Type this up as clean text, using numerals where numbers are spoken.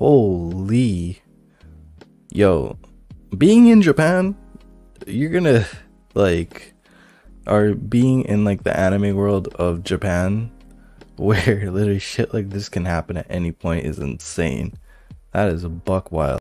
Holy, yo, being in Japan, you're gonna like, or being in like the anime world of Japan, where literally shit like this can happen at any point is insane. That is a buck wild.